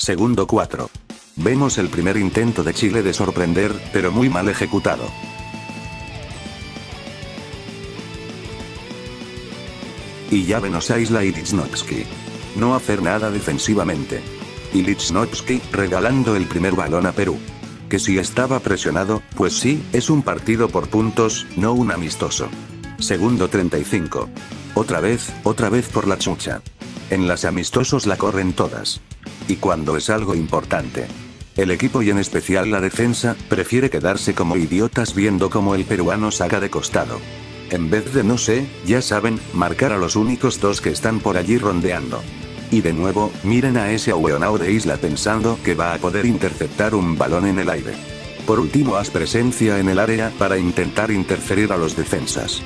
Segundo 4. Vemos el primer intento de Chile de sorprender, pero muy mal ejecutado. Y ya nos aísla y Lichnowsky. No hacer nada defensivamente. Y Lichnowsky regalando el primer balón a Perú. Que si estaba presionado, pues sí, es un partido por puntos, no un amistoso. Segundo 35. Otra vez por la chucha. En las amistosos la corren todas. Y cuando es algo importante, el equipo y en especial la defensa, prefiere quedarse como idiotas viendo cómo el peruano saca de costado. En vez de, no sé, ya saben, marcar a los únicos dos que están por allí rondeando. Y de nuevo, miren a ese ahueonao de Isla pensando que va a poder interceptar un balón en el aire. Por último, haz presencia en el área para intentar interferir a los defensas.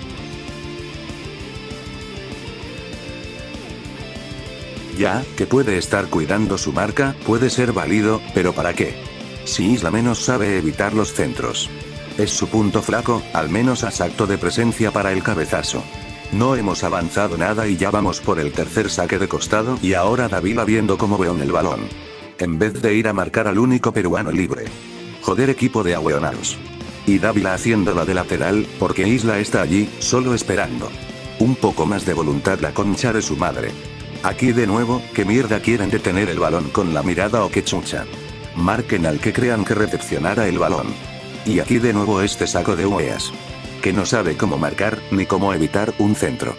Ya, que puede estar cuidando su marca, puede ser válido, pero ¿para qué? Si Isla menos sabe evitar los centros. Es su punto flaco, al menos haz acto de presencia para el cabezazo. No hemos avanzado nada y ya vamos por el tercer saque de costado y ahora Dávila viendo cómo veo en el balón. En vez de ir a marcar al único peruano libre. Joder, equipo de ahueonados. Y Dávila haciéndola de lateral, porque Isla está allí, solo esperando. Un poco más de voluntad la concha de su madre. Aquí de nuevo, ¿qué mierda quieren detener el balón con la mirada o qué chucha? Marquen al que crean que recepcionara el balón. Y aquí de nuevo este saco de hueas. Que no sabe cómo marcar, ni cómo evitar un centro.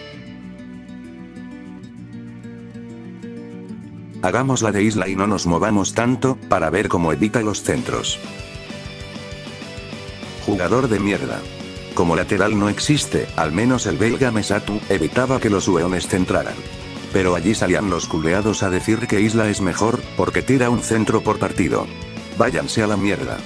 Hagamos la de Isla y no nos movamos tanto, para ver cómo evita los centros. Jugador de mierda. Como lateral no existe, al menos el belga Mesatu, evitaba que los hueones centraran. Pero allí salían los culeados a decir que Isla es mejor, porque tira un centro por partido. Váyanse a la mierda.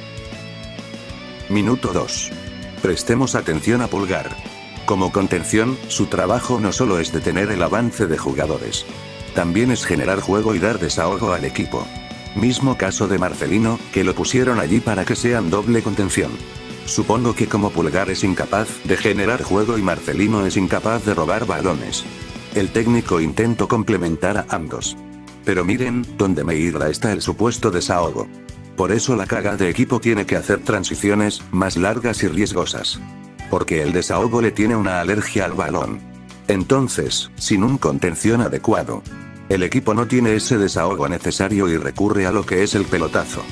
Minuto 2. Prestemos atención a Pulgar. Como contención, su trabajo no solo es detener el avance de jugadores. También es generar juego y dar desahogo al equipo. Mismo caso de Marcelino, que lo pusieron allí para que sean doble contención. Supongo que como Pulgar es incapaz de generar juego y Marcelino es incapaz de robar balones. El técnico intentó complementar a ambos. Pero miren, donde me irá está el supuesto desahogo. Por eso la caga de equipo tiene que hacer transiciones, más largas y riesgosas. Porque el desahogo le tiene una alergia al balón. Entonces, sin un contención adecuado, el equipo no tiene ese desahogo necesario y recurre a lo que es el pelotazo.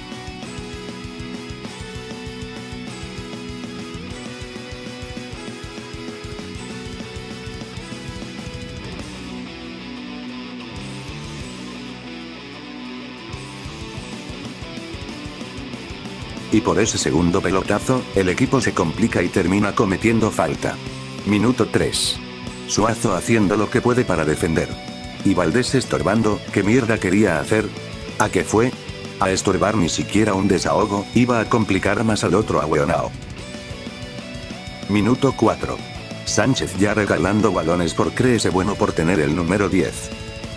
Y por ese segundo pelotazo, el equipo se complica y termina cometiendo falta. Minuto 3. Suazo haciendo lo que puede para defender. Y Valdés estorbando, ¿qué mierda quería hacer? ¿A qué fue? A estorbar ni siquiera un desahogo, iba a complicar más al otro ahueonao. Minuto 4. Sánchez ya regalando balones por creerse bueno por tener el número 10.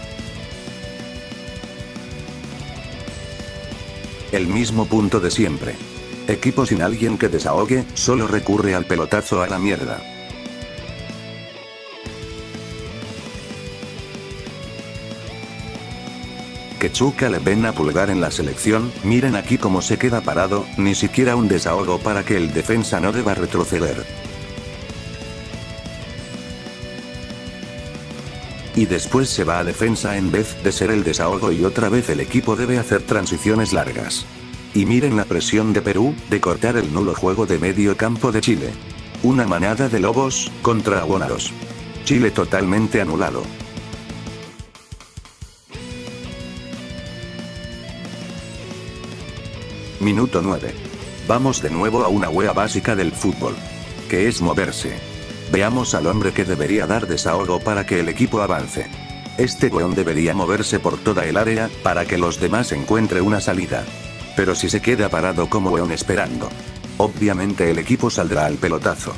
El mismo punto de siempre. Equipo sin alguien que desahogue, solo recurre al pelotazo a la mierda. Que chuca le ven a Pulgar en la selección, miren aquí cómo se queda parado, ni siquiera un desahogo para que el defensa no deba retroceder. Y después se va a defensa en vez de ser el desahogo y otra vez el equipo debe hacer transiciones largas. Y miren la presión de Perú, de cortar el nulo juego de medio campo de Chile. Una manada de lobos, contra ahueonados. Chile totalmente anulado. Minuto 9. Vamos de nuevo a una wea básica del fútbol. Que es moverse. Veamos al hombre que debería dar desahogo para que el equipo avance. Este weón debería moverse por toda el área, para que los demás encuentren una salida. Pero si se queda parado como weón esperando, obviamente el equipo saldrá al pelotazo.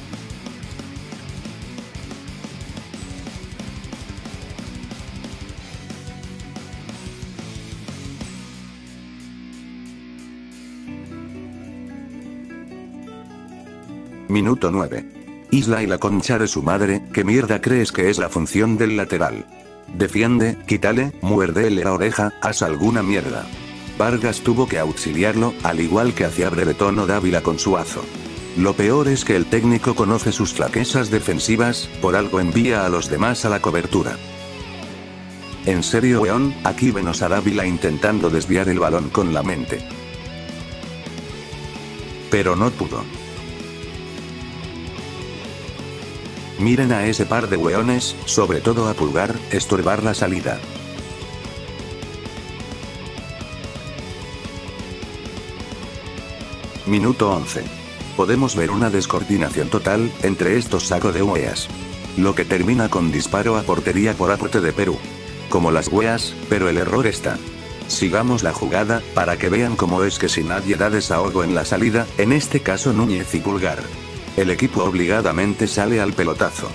Minuto 9. Isla y la concha de su madre, ¿qué mierda crees que es la función del lateral? Defiende, quítale, muérdele la oreja, haz alguna mierda. Vargas tuvo que auxiliarlo, al igual que hacía Brereton o Dávila con Suazo. Lo peor es que el técnico conoce sus flaquezas defensivas, por algo envía a los demás a la cobertura. En serio weón, aquí vemos a Dávila intentando desviar el balón con la mente. Pero no pudo. Miren a ese par de weones, sobre todo a Pulgar, estorbar la salida. Minuto 11. Podemos ver una descoordinación total entre estos sacos de weas. Lo que termina con disparo a portería por aporte de Perú. Como las weas, pero el error está. Sigamos la jugada, para que vean cómo es que si nadie da desahogo en la salida, en este caso Núñez y Pulgar. El equipo obligadamente sale al pelotazo.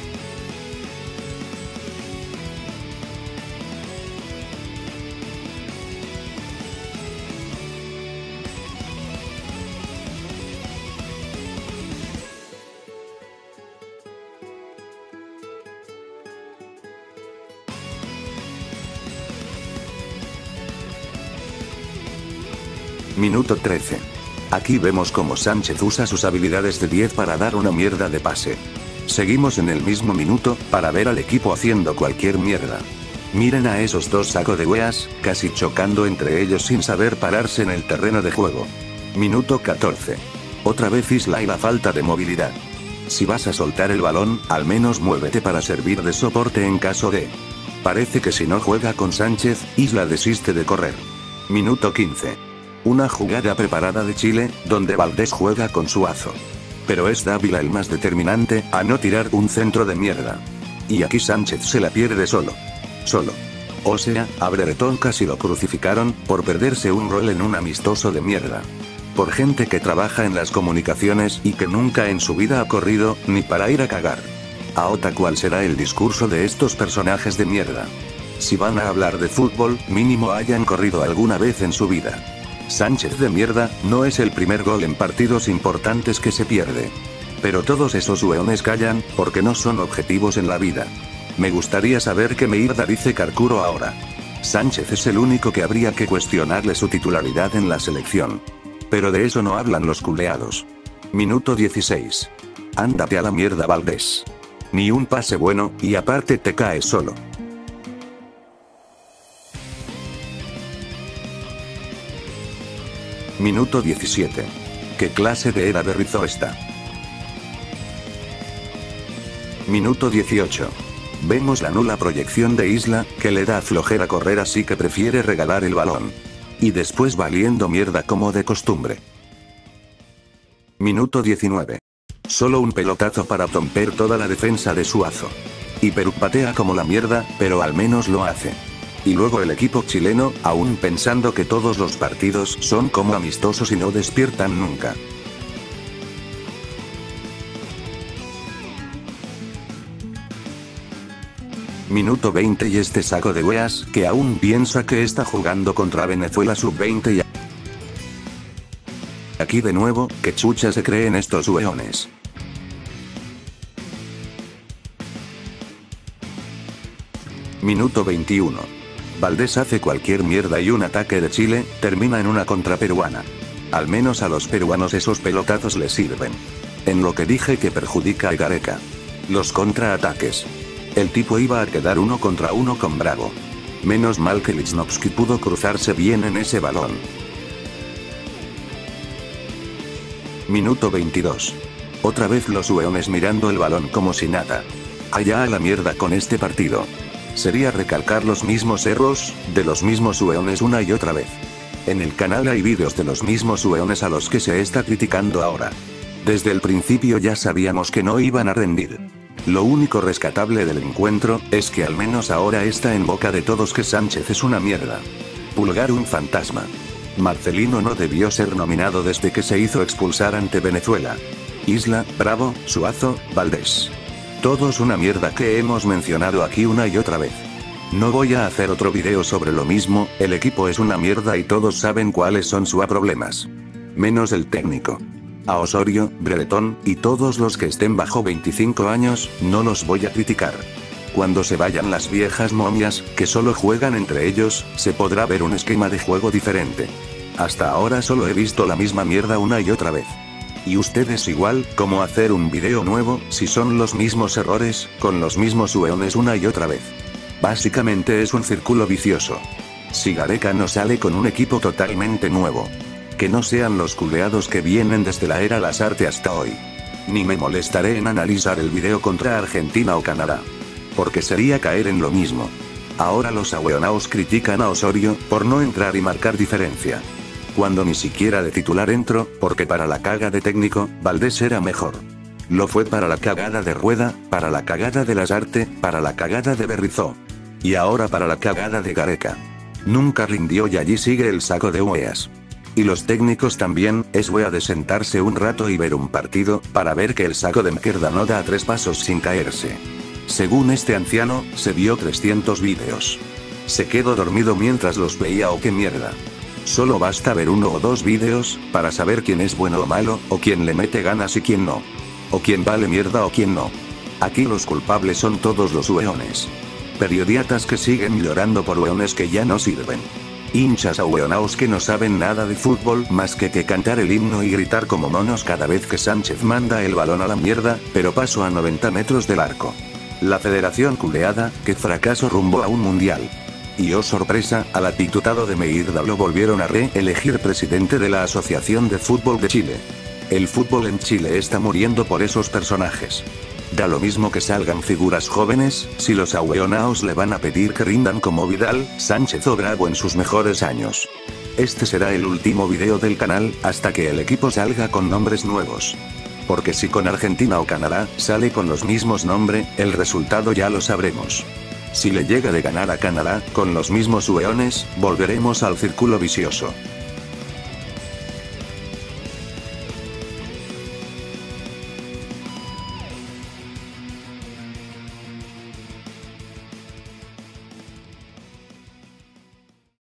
Minuto 13. Aquí vemos cómo Sánchez usa sus habilidades de 10 para dar una mierda de pase. Seguimos en el mismo minuto, para ver al equipo haciendo cualquier mierda. Miren a esos dos sacos de weas, casi chocando entre ellos sin saber pararse en el terreno de juego. Minuto 14. Otra vez Isla y la falta de movilidad. Si vas a soltar el balón, al menos muévete para servir de soporte en caso de... Parece que si no juega con Sánchez, Isla desiste de correr. Minuto 15. Una jugada preparada de Chile, donde Valdés juega con Suazo. Pero es Dávila el más determinante, a no tirar un centro de mierda. Y aquí Sánchez se la pierde solo. O sea, a Brereton casi lo crucificaron, por perderse un rol en un amistoso de mierda. Por gente que trabaja en las comunicaciones y que nunca en su vida ha corrido, ni para ir a cagar. Ahora ¿cuál será el discurso de estos personajes de mierda? Si van a hablar de fútbol, mínimo hayan corrido alguna vez en su vida. Sánchez de mierda, no es el primer gol en partidos importantes que se pierde. Pero todos esos weones callan, porque no son objetivos en la vida. Me gustaría saber qué mierda dice Carcuro ahora. Sánchez es el único que habría que cuestionarle su titularidad en la selección. Pero de eso no hablan los culeados. Minuto 16. Ándate a la mierda Valdés. Ni un pase bueno, y aparte te caes solo. Minuto 17. ¿Qué clase de era de Rizzo esta? Minuto 18. Vemos la nula proyección de Isla, que le da flojera correr así que prefiere regalar el balón. Y después valiendo mierda como de costumbre. Minuto 19. Solo un pelotazo para romper toda la defensa de Suazo. Y Perú patea como la mierda, pero al menos lo hace. Y luego el equipo chileno, aún pensando que todos los partidos son como amistosos y no despiertan nunca. Minuto 20 y este saco de weas, que aún piensa que está jugando contra Venezuela sub-20 y... Aquí de nuevo, que chucha se creen estos weones. Minuto 21. Valdés hace cualquier mierda y un ataque de Chile, termina en una contra peruana. Al menos a los peruanos esos pelotazos les sirven. En lo que dije que perjudica a Gareca. Los contraataques. El tipo iba a quedar 1 contra 1 con Bravo. Menos mal que Lichnowsky pudo cruzarse bien en ese balón. Minuto 22. Otra vez los weones mirando el balón como si nada. Allá a la mierda con este partido. Sería recalcar los mismos errores, de los mismos weones una y otra vez. En el canal hay vídeos de los mismos weones a los que se está criticando ahora. Desde el principio ya sabíamos que no iban a rendir. Lo único rescatable del encuentro, es que al menos ahora está en boca de todos que Sánchez es una mierda. Pulgar un fantasma. Marcelino no debió ser nominado desde que se hizo expulsar ante Venezuela. Isla, Bravo, Suazo, Valdés. Todos una mierda que hemos mencionado aquí una y otra vez. No voy a hacer otro video sobre lo mismo, el equipo es una mierda y todos saben cuáles son sus problemas. Menos el técnico. A Osorio, Brereton, y todos los que estén bajo 25 años, no los voy a criticar. Cuando se vayan las viejas momias, que solo juegan entre ellos, se podrá ver un esquema de juego diferente. Hasta ahora solo he visto la misma mierda una y otra vez. Y ustedes igual, ¿cómo hacer un video nuevo, si son los mismos errores, con los mismos hueones una y otra vez? Básicamente es un círculo vicioso. Si Gareca no sale con un equipo totalmente nuevo. Que no sean los culeados que vienen desde la era Lasarte hasta hoy. Ni me molestaré en analizar el video contra Argentina o Canadá. Porque sería caer en lo mismo. Ahora los ahueonaos critican a Osorio, por no entrar y marcar diferencia. Cuando ni siquiera de titular entro, porque para la caga de técnico, Valdés era mejor. Lo fue para la cagada de Rueda, para la cagada de Lasarte, para la cagada de Berizzo. Y ahora para la cagada de Gareca. Nunca rindió y allí sigue el saco de hueas. Y los técnicos también, es wea de sentarse un rato y ver un partido, para ver que el saco de mierda no da 3 pasos sin caerse. Según este anciano, se vio 300 vídeos. Se quedó dormido mientras los veía o qué mierda. Solo basta ver 1 o 2 vídeos, para saber quién es bueno o malo, o quién le mete ganas y quién no. O quién vale mierda o quién no. Aquí los culpables son todos los hueones. Periodiatas que siguen llorando por hueones que ya no sirven. Hinchas ahueonaos que no saben nada de fútbol más que cantar el himno y gritar como monos cada vez que Sánchez manda el balón a la mierda, pero paso a 90 metros del arco. La federación culeada, que fracaso rumbo a un mundial. Y oh sorpresa, al atitutado de Meirda lo volvieron a reelegir presidente de la Asociación de Fútbol de Chile. El fútbol en Chile está muriendo por esos personajes. Da lo mismo que salgan figuras jóvenes, si los ahueonaos le van a pedir que rindan como Vidal, Sánchez o Bravo en sus mejores años. Este será el último video del canal, hasta que el equipo salga con nombres nuevos. Porque si con Argentina o Canadá, sale con los mismos nombres, el resultado ya lo sabremos. Si le llega de ganar a Canadá, con los mismos hueones, volveremos al círculo vicioso.